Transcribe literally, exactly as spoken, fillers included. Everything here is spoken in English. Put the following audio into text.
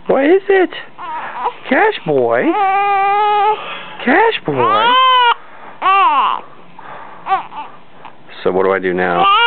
What is it? Cash boy? Cash boy? So what do I do now?